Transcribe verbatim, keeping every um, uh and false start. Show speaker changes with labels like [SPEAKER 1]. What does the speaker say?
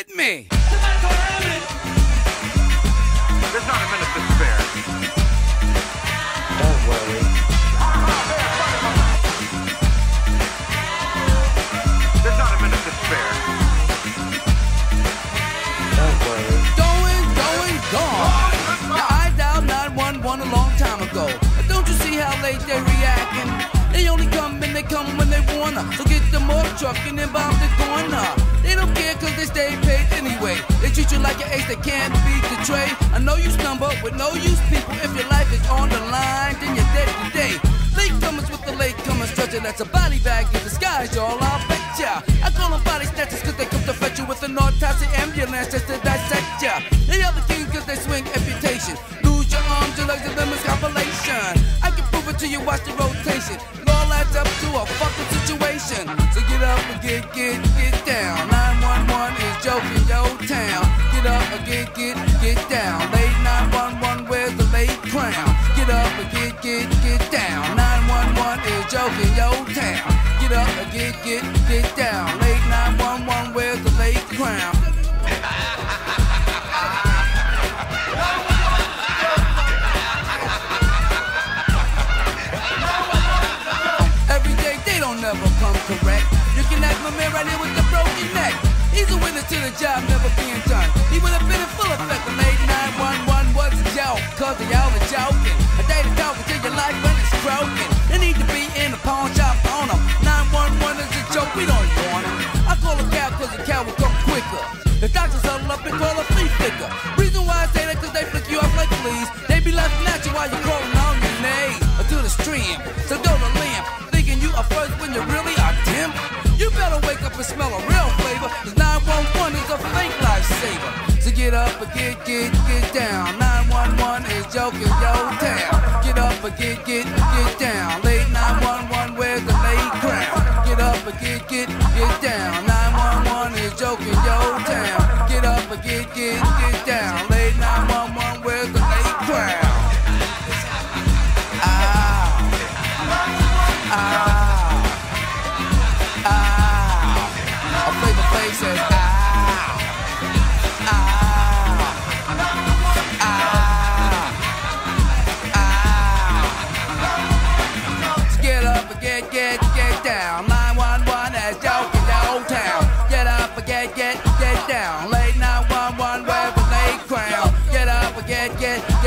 [SPEAKER 1] with me.
[SPEAKER 2] There's not a minute to spare.
[SPEAKER 3] Don't worry.
[SPEAKER 2] There's not a minute to spare.
[SPEAKER 3] Don't worry.
[SPEAKER 1] Going, going, gone. Now I dialed nine one one a long time ago. Don't you see how late they reacting? They only come and they come when they wanna. So get the morgue truck and then bomb the corner. They don't care cause they stay paid anyway. They treat you like an ace that can't be betrayed. I know you stumble with no use people. If your life is on the line, then you're dead today. Latecomers with the latecomers stretcher. That's a body bag in disguise, y'all, I'll bet ya. I call them body snatchers cause they come to fetch you with an autopsy ambulance just to dissect ya. They are the king cause they swing amputation. Lose your arms, your legs, and limbs compilation. I can prove it to you, watch the rotation. It all adds up to a fucking situation. So get up and get, get, get down. nine one one is joking your town. Get up and get, get, get down. Late nine one one, where's the late crown? Get up and get, get, get down. nine one one is joking your town. Get up and get, get, get down. Late nine one one, where's the late crown? Never come correct. You can ask my man right here with the broken neck. He's a witness to the job never being done. He would have been in full effect when late nine one one was a joke. Cause they all are joking. A day to talk until your life when it's broken. They need to be in the pawn shop on them. nine one one is a joke, we don't want him. I call a cow cause the cow will come quicker. The doctors huddle up and call a flea flicker. Reason why I say that cause they flick you off like fleas. They be laughing at you while you're crawling on your knees. Or to the stream, so go to limp. You are first when you really are dim. You better wake up and smell a real flavor. Cause nine one one is a fake lifesaver. So get up and get, get, get down. nine one one is joking your town. Get up and get, get, get down. Late nine one one, where's the late crown? Get up and get, get, get down. nine one one is joking your town. Get up and get, get, get down. Late nine one one, where's the late crown? Ah, ah, a Flavor Flav says ah, ah, ah, ah. So get up and get, get, get down. nine one one has joking the whole town. Get up and get, get, get down. Late nine one one, where's the late crown? Get up and get, get,